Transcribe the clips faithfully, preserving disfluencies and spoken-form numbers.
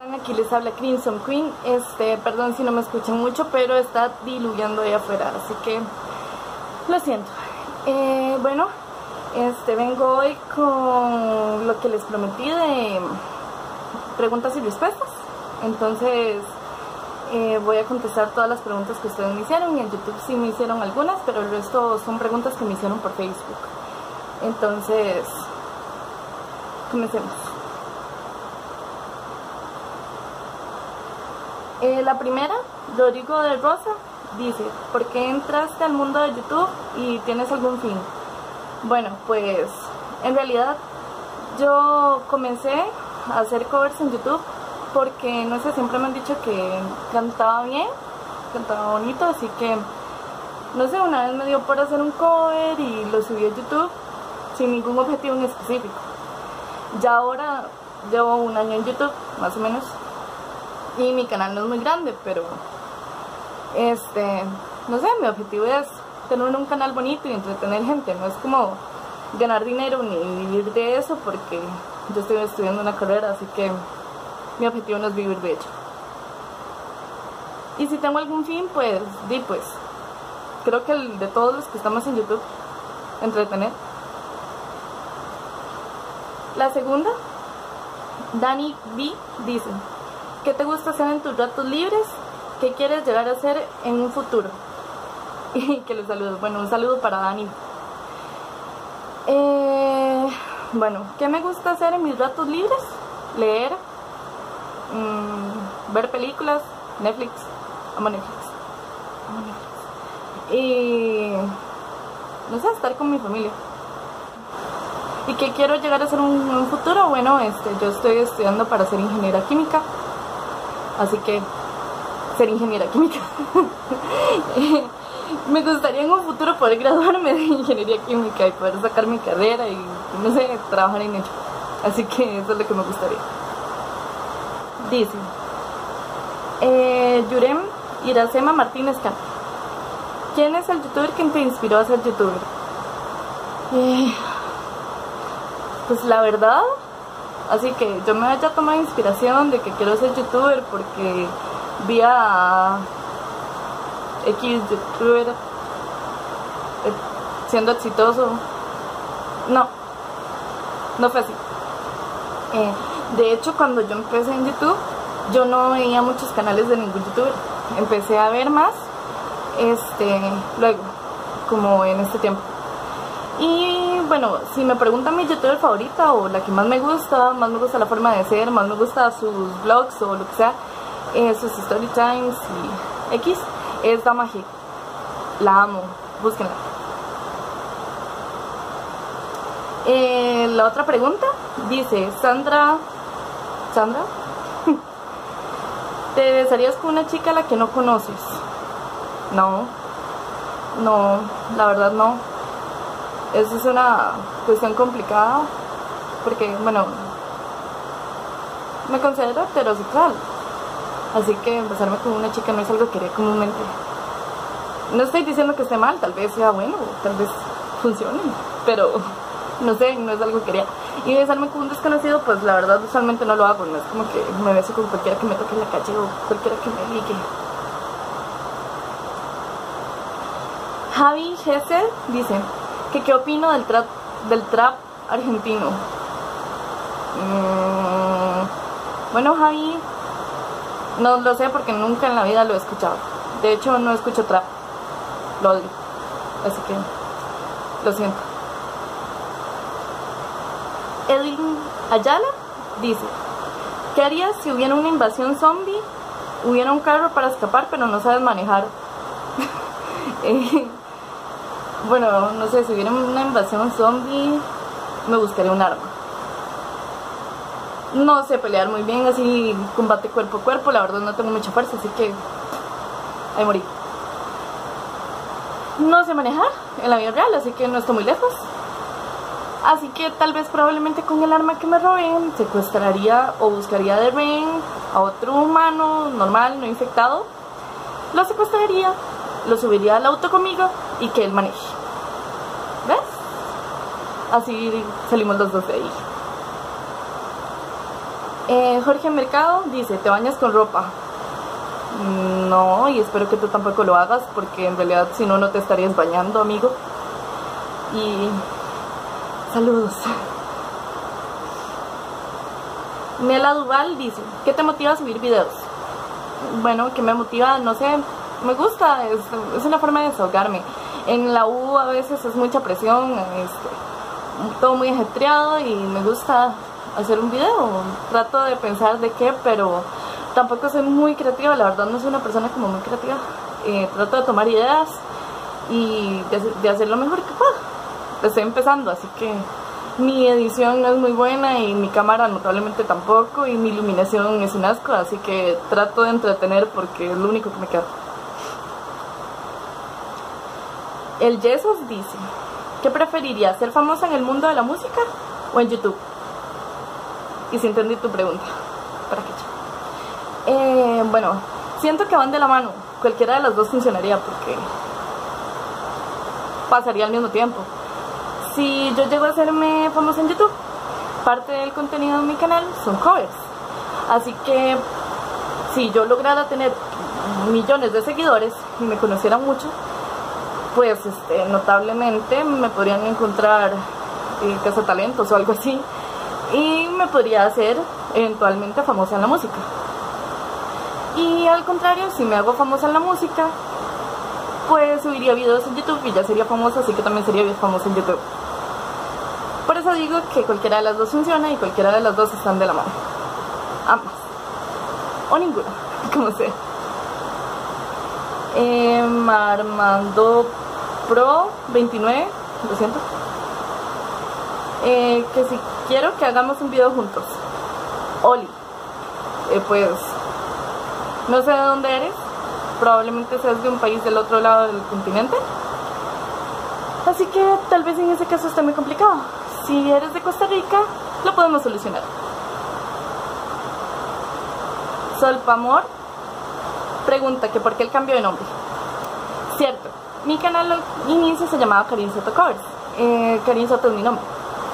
Aquí les habla Crimson Queen. Este, perdón si no me escuchan mucho, pero está diluyendo ahí afuera, así que lo siento. Eh, bueno, este, vengo hoy con lo que les prometí de preguntas y respuestas. Entonces eh, voy a contestar todas las preguntas que ustedes me hicieron. En YouTube sí me hicieron algunas, pero el resto son preguntas que me hicieron por Facebook. Entonces, comencemos. Eh, la primera, Rodrigo de Rosa, dice: ¿por qué entraste al mundo de YouTube y tienes algún fin? Bueno, pues en realidad yo comencé a hacer covers en YouTube porque, no sé, siempre me han dicho que cantaba bien, cantaba bonito, así que, no sé, una vez me dio por hacer un cover y lo subí a YouTube sin ningún objetivo en específico. Ya ahora llevo un año en YouTube, más o menos, y mi canal no es muy grande, pero este, no sé, mi objetivo es tener un canal bonito y entretener gente. No es como ganar dinero ni vivir de eso, porque yo estoy estudiando una carrera, así que mi objetivo no es vivir de ello. Y si tengo algún fin, pues di pues creo que el de todos los que estamos en YouTube, entretener. La segunda, Dani B dice: ¿qué te gusta hacer en tus ratos libres? ¿Qué quieres llegar a hacer en un futuro? Y que les saludo. Bueno, un saludo para Dani. Eh, bueno, ¿qué me gusta hacer en mis ratos libres? Leer, mmm, ver películas, Netflix, amo Netflix, amo Netflix. Y no sé, estar con mi familia. ¿Y qué quiero llegar a hacer en un futuro? Bueno, este, yo estoy estudiando para ser ingeniera química. Así que, ser ingeniera química. Me gustaría en un futuro poder graduarme de ingeniería química y poder sacar mi carrera y, no sé, trabajar en ello. Así que eso es lo que me gustaría. Dice, eh, Yurem Iracema Martínez K: ¿quién es el youtuber que te inspiró a ser youtuber? Eh, pues la verdad, así que yo me haya tomado inspiración de que quiero ser youtuber porque vi a X youtuber siendo exitoso. No, no fue así. Eh, de hecho, cuando yo empecé en YouTube, yo no veía muchos canales de ningún youtuber. Empecé a ver más este luego, como en este tiempo. Y bueno, si me preguntan mi youtuber favorita o la que más me gusta, más me gusta la forma de ser, más me gusta sus vlogs o lo que sea, eh, sus story times y X, es Dama G. La amo, búsquenla. Eh, la otra pregunta dice, Sandra, Sandra, ¿te besarías con una chica a la que no conoces? No, no, la verdad no. Eso es una cuestión complicada porque, bueno, me considero heterosexual, así que besarme con una chica no es algo que haría comúnmente. No estoy diciendo que esté mal, tal vez sea bueno, tal vez funcione, pero no sé, no es algo que haría. Y besarme con un desconocido, pues la verdad usualmente no lo hago. No es como que me beso con cualquiera que me toque en la calle o cualquiera que me ligue. Javi Gesell dice que qué opino del trap, del trap argentino. Mm, bueno, Javi, no lo sé porque nunca en la vida lo he escuchado. De hecho, no escucho trap, lo odio, así que lo siento. Edwin Ayala dice: ¿qué harías si hubiera una invasión zombie? Hubiera un carro para escapar, pero no sabes manejar. eh, Bueno, no sé, si hubiera una invasión zombie, me buscaría un arma. No sé pelear muy bien, así combate cuerpo a cuerpo, la verdad no tengo mucha fuerza, así que ahí morí. No sé manejar en la vida real, así que no estoy muy lejos. Así que tal vez probablemente con el arma que me roben, secuestraría o buscaría de rehén a otro humano normal, no infectado. Lo secuestraría, lo subiría al auto conmigo y que él maneje. ¿Ves? Así salimos los dos de ahí. Eh, Jorge Mercado dice, ¿te bañas con ropa? No, y espero que tú tampoco lo hagas, porque en realidad si no, no te estarías bañando, amigo. Y saludos. Nela Duval dice, ¿qué te motiva a subir videos? Bueno, ¿qué me motiva? No sé, me gusta, es, es una forma de desahogarme. En la U a veces es mucha presión, este, todo muy ajetreado, y me gusta hacer un video. Trato de pensar de qué, pero tampoco soy muy creativa, la verdad no soy una persona como muy creativa. Eh, trato de tomar ideas y de, de hacer lo mejor que pueda. Estoy empezando, así que mi edición no es muy buena y mi cámara notablemente tampoco, y mi iluminación es un asco, así que trato de entretener porque es lo único que me queda. El Yesos dice, ¿qué preferirías, ser famosa en el mundo de la música o en YouTube? Y si entendí tu pregunta, para qué. Eh, bueno, siento que van de la mano, cualquiera de las dos funcionaría porque pasaría al mismo tiempo. Si yo llego a hacerme famosa en YouTube, parte del contenido de mi canal son covers, así que si yo lograra tener millones de seguidores y me conocieran mucho, pues este, notablemente me podrían encontrar eh, cazatalentos o algo así, y me podría hacer eventualmente famosa en la música. Y al contrario, si me hago famosa en la música, pues subiría videos en YouTube y ya sería famosa, así que también sería famosa en YouTube. Por eso digo que cualquiera de las dos funciona y cualquiera de las dos están de la mano. Ambas. O ninguna, como sea. Eh, Armando Pro veintinueve, lo siento. Eh, que si quiero que hagamos un video juntos. Oli. Eh, pues, no sé de dónde eres. Probablemente seas de un país del otro lado del continente. Así que tal vez en ese caso esté muy complicado. Si eres de Costa Rica, lo podemos solucionar. Solpamor pregunta que por qué el cambio de nombre. Cierto, mi canal al inicio se llamaba Karin Soto Covers. Eh, Karin Soto es mi nombre.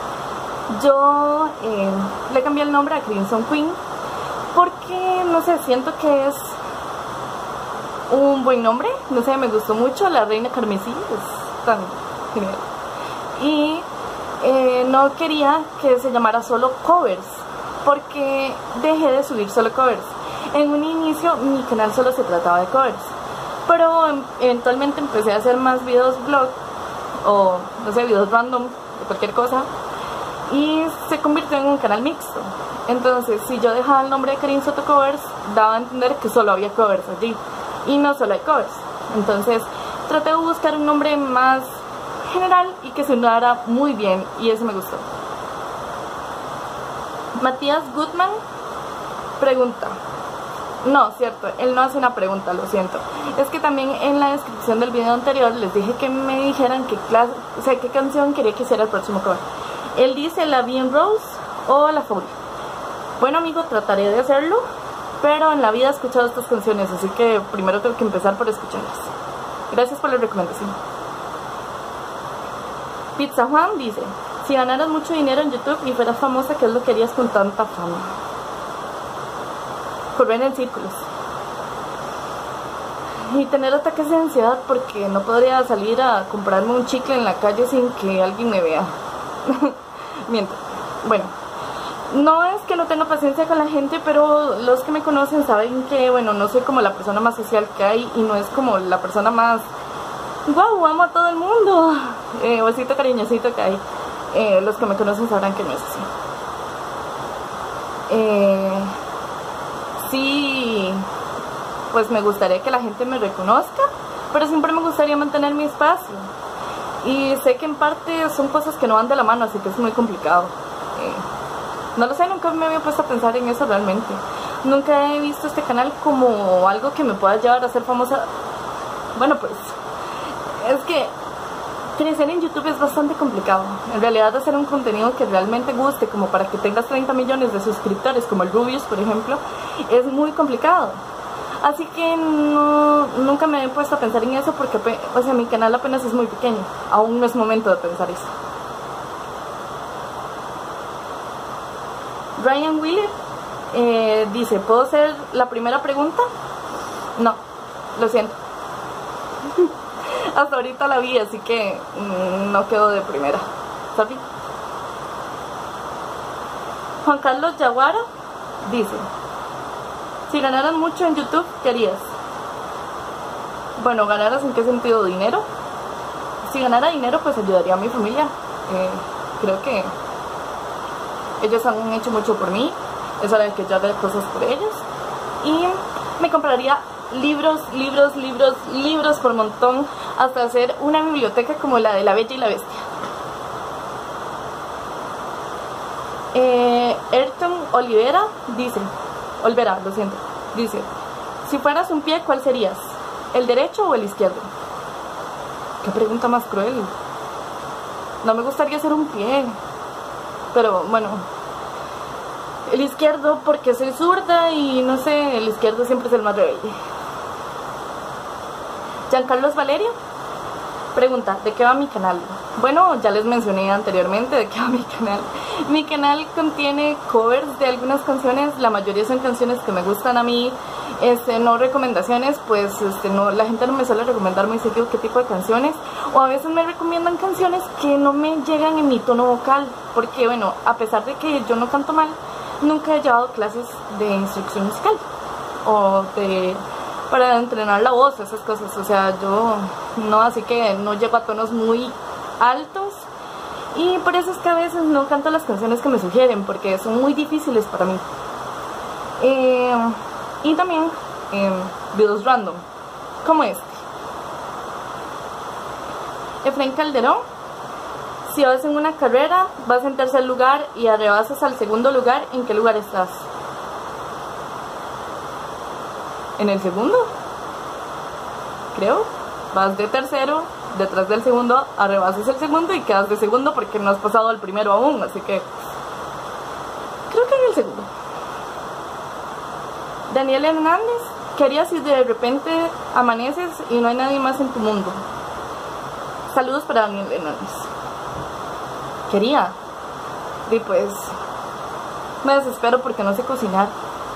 Yo eh, le cambié el nombre a Crimson Queen porque, no sé, siento que es un buen nombre. No sé, me gustó mucho. La Reina Carmesí es tan genial. Y eh, no quería que se llamara solo covers, porque dejé de subir solo covers. En un inicio mi canal solo se trataba de covers, pero eventualmente empecé a hacer más videos blog o no sé, videos random de cualquier cosa, y se convirtió en un canal mixto. Entonces, si yo dejaba el nombre de Karin Soto Covers, daba a entender que solo había covers allí, y no solo hay covers. Entonces traté de buscar un nombre más general y que sonara muy bien, y eso me gustó. Matías Goodman pregunta, no, cierto, él no hace una pregunta, lo siento. Es que también en la descripción del video anterior les dije que me dijeran qué clase, o sea, qué canción quería que hiciera el próximo cover. Él dice La Bien Rose o La Furia. Bueno, amigo, trataré de hacerlo, pero en la vida he escuchado estas canciones, así que primero tengo que empezar por escucharlas. Gracias por la recomendación. Pizza Juan dice, si ganaras mucho dinero en YouTube y fueras famosa, ¿qué es lo que harías con tanta fama? Correr en círculos y tener ataques de ansiedad porque no podría salir a comprarme un chicle en la calle sin que alguien me vea. Miento. Bueno, no es que no tenga paciencia con la gente, pero los que me conocen saben que, bueno, no soy como la persona más social que hay, y no es como la persona más wow, amo a todo el mundo, eh, osito cariñosito que hay. Eh, los que me conocen sabrán que no es así. Eh, sí, pues me gustaría que la gente me reconozca, pero siempre me gustaría mantener mi espacio. Y sé que en parte son cosas que no van de la mano, así que es muy complicado. Eh, no lo sé, nunca me había puesto a pensar en eso realmente. Nunca he visto este canal como algo que me pueda llevar a ser famosa. Bueno, pues es que crecer en YouTube es bastante complicado. En realidad, hacer un contenido que realmente guste, como para que tengas treinta millones de suscriptores, como el Rubius, por ejemplo, es muy complicado. Así que no, nunca me he puesto a pensar en eso porque, o sea, mi canal apenas es muy pequeño. Aún no es momento de pensar eso. Ryan Wheeler Eh, dice, ¿puedo hacer la primera pregunta? No, lo siento. Hasta ahorita la vi, así que mmm, no quedo de primera. Sorry. Juan Carlos Yaguara dice, si ganaras mucho en YouTube, ¿qué harías? Bueno, ¿ganaras en qué sentido? ¿Dinero? Si ganara dinero, pues ayudaría a mi familia. Eh, creo que ellos han hecho mucho por mí. Es hora de que yo haga cosas por ellos. Y me compraría libros, libros, libros, libros por montón, hasta hacer una biblioteca como la de La Bella y la Bestia. Eh, Ayrton Olivera dice, Olvera, lo siento, dice, si fueras un pie, ¿cuál serías? ¿El derecho o el izquierdo? Qué pregunta más cruel. No me gustaría ser un pie, pero bueno, el izquierdo porque soy zurda y no sé, el izquierdo siempre es el más rebelde. Giancarlos Valerio pregunta, ¿de qué va mi canal? Bueno, ya les mencioné anteriormente de qué va mi canal. Mi canal contiene covers de algunas canciones, la mayoría son canciones que me gustan a mí, este, no recomendaciones, pues este, no, la gente no me suele recomendar muy seguido qué tipo de canciones, o a veces me recomiendan canciones que no me llegan en mi tono vocal, porque bueno, a pesar de que yo no canto mal, nunca he llevado clases de instrucción musical, o de... para entrenar la voz, esas cosas, o sea, yo no, así que no llego a tonos muy altos y por eso es que a veces no canto las canciones que me sugieren, porque son muy difíciles para mí. Eh, y también eh, videos random, como este. Efraín Calderón, si vas en una carrera, vas en tercer lugar y arrebasas al segundo lugar, ¿en qué lugar estás? ¿En el segundo? Creo. Vas de tercero, detrás del segundo, arrebasas el segundo y quedas de segundo porque no has pasado al primero aún, así que creo que en el segundo. Daniel Hernández, ¿qué harías si de repente amaneces y no hay nadie más en tu mundo? Saludos para Daniel Hernández. Quería. Y pues me desespero porque no sé cocinar.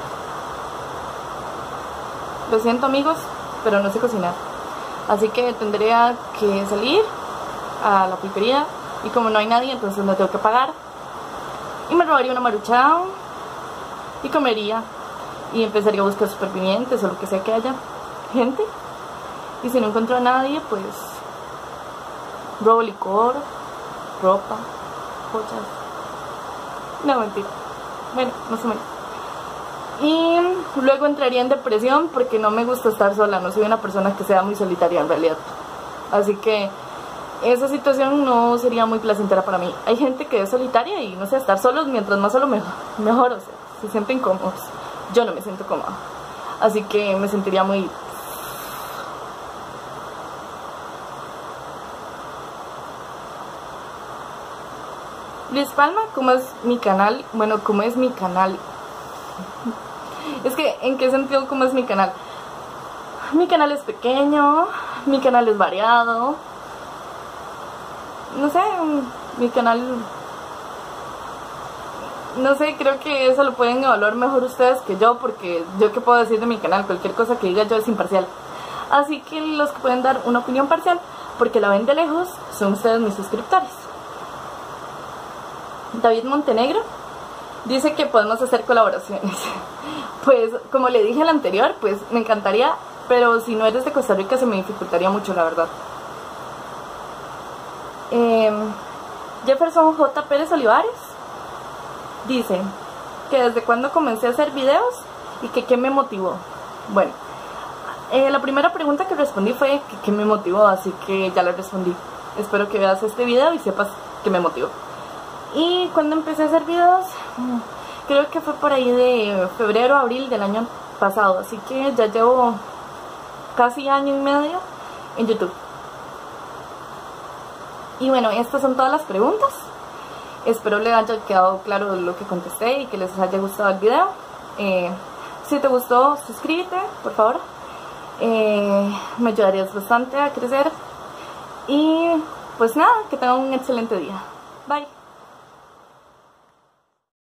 Lo siento amigos, pero no sé cocinar. Así que tendría que salir a la pulpería y como no hay nadie, entonces no tengo que pagar. Y me robaría una Maruchan y comería. Y empezaría a buscar supervivientes o lo que sea que haya gente. Y si no encuentro a nadie, pues robo licor, ropa, joyas. No, mentira. Bueno, no se me... Y luego entraría en depresión porque no me gusta estar sola, no soy una persona que sea muy solitaria en realidad. Así que esa situación no sería muy placentera para mí. Hay gente que es solitaria y no sé, estar solos mientras más solo mejor, mejor, o sea, se sienten cómodos. Yo no me siento cómoda, así que me sentiría muy... Luis Palma, ¿cómo es mi canal? Bueno, ¿cómo es mi canal? Es que, ¿en qué sentido cómo es mi canal? Mi canal es pequeño, mi canal es variado. No sé, mi canal... No sé, creo que eso lo pueden evaluar mejor ustedes que yo, porque yo qué puedo decir de mi canal, cualquier cosa que diga yo es imparcial. Así que los que pueden dar una opinión parcial, porque la ven de lejos, son ustedes mis suscriptores. David Montenegro dice que podemos hacer colaboraciones. Pues como le dije al anterior, pues me encantaría, pero si no eres de Costa Rica se me dificultaría mucho, la verdad. eh, Jefferson J. Pérez Olivares dice que desde cuando comencé a hacer videos y que qué me motivó. Bueno, eh, la primera pregunta que respondí fue que qué me motivó, así que ya le respondí. Espero que veas este video y sepas que me motivó. Y cuando empecé a hacer videos, creo que fue por ahí de febrero, abril del año pasado, así que ya llevo casi año y medio en YouTube. Y bueno, estas son todas las preguntas. Espero les haya quedado claro lo que contesté y que les haya gustado el video. Eh, si te gustó, suscríbete, por favor. Eh, me ayudarías bastante a crecer. Y pues nada, que tengan un excelente día. Bye.